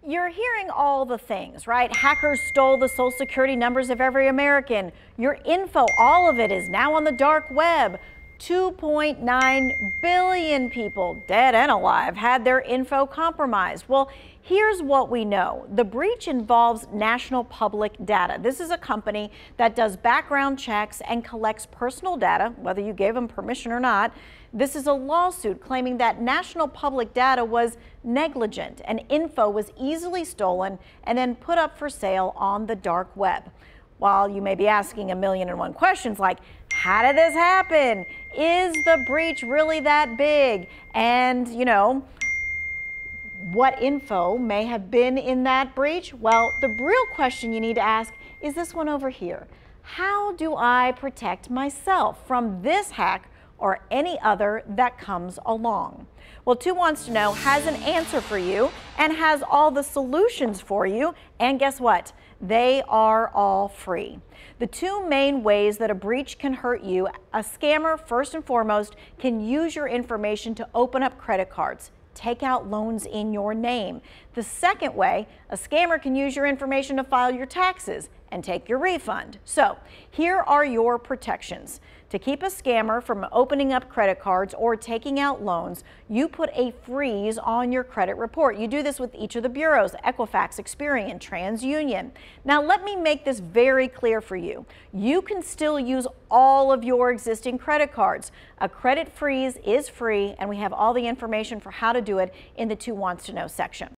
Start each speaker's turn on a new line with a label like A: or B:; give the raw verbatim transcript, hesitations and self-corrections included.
A: You're hearing all the things, right? Hackers stole the social security numbers of every American. Your info, all of it is now on the dark web. two point nine billion people, dead and alive, had their info compromised. Well, here's what we know. The breach involves National Public Data. This is a company that does background checks and collects personal data, whether you gave them permission or not. This is a lawsuit claiming that National Public Data was negligent and info was easily stolen and then put up for sale on the dark web. While you may be asking a million and one questions like, how did this happen? Is the breach really that big? And, you know, what info may have been in that breach? Well, the real question you need to ask is this one over here. How do I protect myself from this hack or any other that comes along? Well, Two Wants to Know has an answer for you and has all the solutions for you. And guess what? They are all free. The two main ways that a breach can hurt you: a scammer, first and foremost, can use your information to open up credit cards, take out loans in your name. The second way, a scammer can use your information to file your taxes and take your refund. So here are your protections. To keep a scammer from opening up credit cards or taking out loans, you put a freeze on your credit report. You do this with each of the bureaus: Equifax, Experian, TransUnion. Now let me make this very clear for you. You can still use all of your existing credit cards. A credit freeze is free, and we have all the information for how to do it in the Two Wants to Know section.